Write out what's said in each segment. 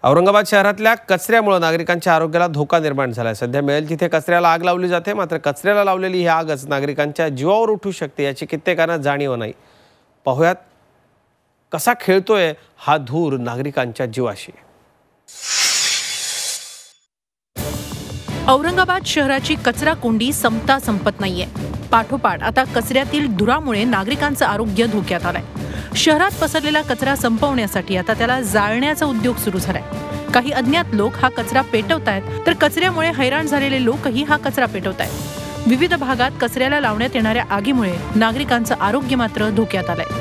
औरंगाबाद शहरातल्या कचऱ्यामुळे नागरिकांच्या आरोग्याला धोका निर्माण झालाय। सध्या मिळेल तिथे कचऱ्याला आग लावली जाते, मात्र कचऱ्याला लावलेली ही आगच नागरिकांच्या जीवावर उठू शकते याची कित्येकांना जाणीव नाही। पाहुयात कसा खेळतोय हा धूर नागरिकांच्या जीवाशी। औरंगाबाद शहराची कचरा कोंडी संपत नाहीये। पाठोपाठ आता कचऱ्यातील धुरामुळे नागरिकांचं आरोग्य धोक्यात आलंय। शहरात पसरलेला कचरा संपवण्यासाठी आता त्याला जाळण्याचा उद्योग सुरू झालाय। काही अज्ञात लोक हा कचरा पेटवतायत, तर कचऱ्यामुळे हैराण झालेले लोकही हा कचरा पेटवतायत। विविध भागात कचऱ्याला लावण्यात येणाऱ्या आगीमुळे नागरिकांचं आरोग्य मात्र धोक्यात आलंय।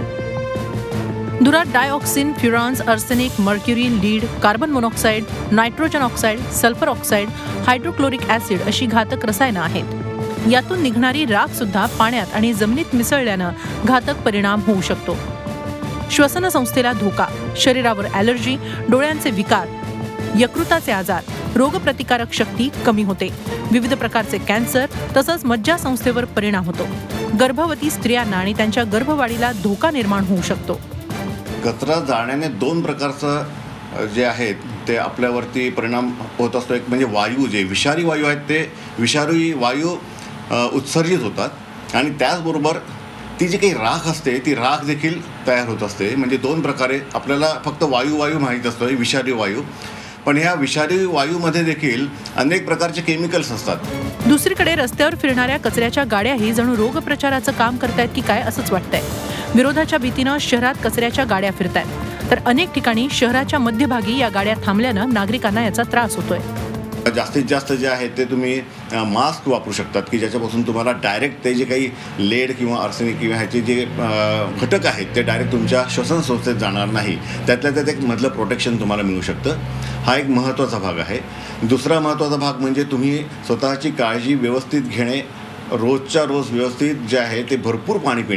धुरात dioxin, furans, arsenic, mercury, lead, carbon monoxide, nitrogen oxide, sulphur oxide, hydrochloric acid अशी घातक रसायनं आहेत। यातून निघणारी राख सुद्धा पाण्यात आणि जमिनीत मिसळल्यानं घातक परिणाम होऊ शकतो। श्वसन संस्थेला धोका, शरीरावर ॲलर्जी, डोळ्यांचे विकार, यकृताचे आजार, रोगप्रतिकारक शक्ती कमी होते, विविध प्रकारचे कॅन्सर तसंच मज्जासंस्थेवर परिणाम होतो। गर्भवती स्त्रियांना आणि त्यांच्या गर्भवाढीला धोका निर्माण होऊ शकतो। कचरा जाळण्याने दोन प्रकारचं जे आहेत ते आपल्यावरती परिणाम होत असतो। एक म्हणजे वायू, जे विषारी वायू आहेत ते विषारी वायू उत्सर्जित होतात आणि त्याचबरोबर ती जी काही राख असते ती राख देखील तयार होत असते। म्हणजे दोन प्रकारे आपल्याला फक्त वायू माहीत असतो, विषारी वायू, पण ह्या विषारी वायूमध्ये देखील अनेक प्रकारचे केमिकल्स असतात। दुसरीकडे रस्त्यावर फिरणाऱ्या कचऱ्याच्या गाड्याही जणू रोगप्रचाराचं काम करतायत की काय असंच वाटतंय। विरोधाच्या भीतीनं शहरात कचऱ्याच्या गाड्या फिरतायत, तर अनेक ठिकाणी शहराच्या मध्यभागी या गाड्या थांबल्यानं नागरिकांना याचा त्रास होतोय। जास्तीत जास्त जे आहे ते तुम्ही मास्क वापरू शकतात की ज्याच्यापासून तुम्हाला डायरेक्ट ते जे काही लेड किंवा आर्सेनिक किंवा ह्याचे जे घटक आहेत ते डायरेक्ट तुमच्या श्वसन संस्थेत जाणार नाही। त्यातल्या त्यात एक मधलं प्रोटेक्शन तुम्हाला मिळू शकतं। हा एक महत्त्वाचा भाग आहे। दुसरा महत्त्वाचा भाग म्हणजे तुम्ही स्वतःची काळजी व्यवस्थित घेणे, रोजच्या रोज व्यवस्थित जे आहे ते भरपूर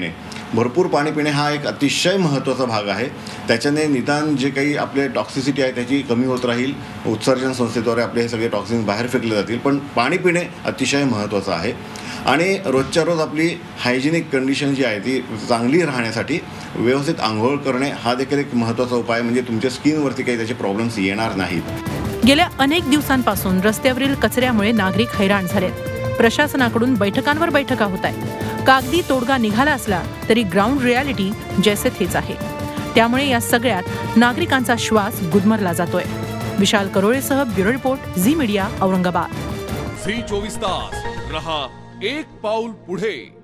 पाणी पिणे हा एक अतिशय महत्त्वाचा भाग आहे। त्याच्याने निदान जे काही आपले टॉक्सिसिटी आहे त्याची कमी होत राहील, उत्सर्जन संस्थेद्वारे आपले हे सगळे टॉक्सिन्स बाहेर फेकले जातील। पण पाणी पिणे अतिशय महत्त्वाचं आहे आणि रोजच्या रोज आपली हायजिनिक कंडिशन जी आहे ती चांगली राहण्यासाठी व्यवस्थित आंघोळ करणे हा देखील एक महत्त्वाचा उपाय, म्हणजे तुमच्या स्किनवरती काही त्याचे प्रॉब्लेम्स येणार नाहीत। गेल्या अनेक दिवसांपासून रस्त्यावरील कचऱ्यामुळे नागरिक हैराण झालेत। प्रशासनाकडून बैठकांवर बैठका होत आहेत। कागदी तोडगा निघाला असला तरी ग्राउंड रियालिटी जैसे थेच आहे। त्यामुळे या सगळ्यात नागरिकांचा श्वास गुदमरला जातोय। विशाल करोळेसह bureau report, Zee media, Aurangabad. Zee 24 तास रहा एक पाऊल पुढे।